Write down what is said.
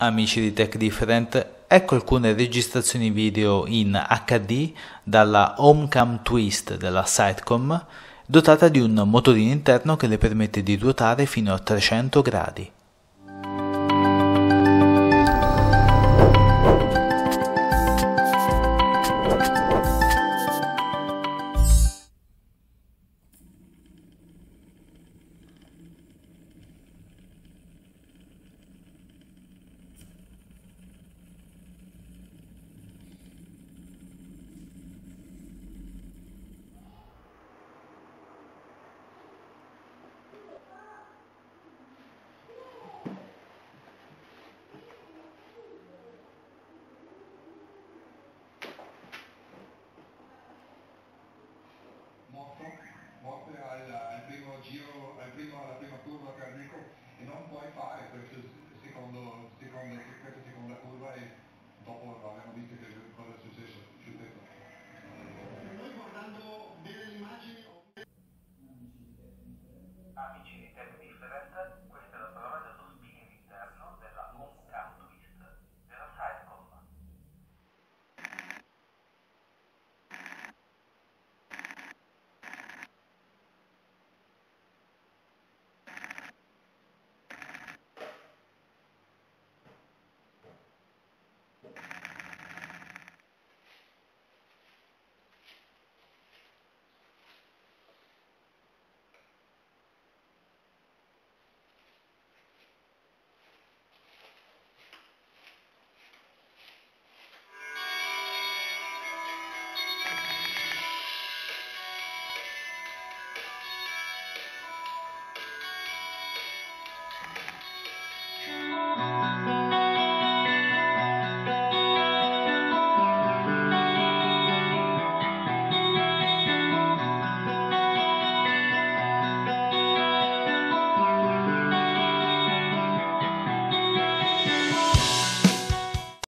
Amici di Tech Different, ecco alcune registrazioni video in HD dalla Homecam Twist della Sitecom, dotata di un motorino interno che le permette di ruotare fino a 300 gradi. Morte al primo giro, alla prima curva cardiaco e non puoi fare questa seconda curva e dopo abbiamo visto che cosa è successo. Noi guardando bene le immagini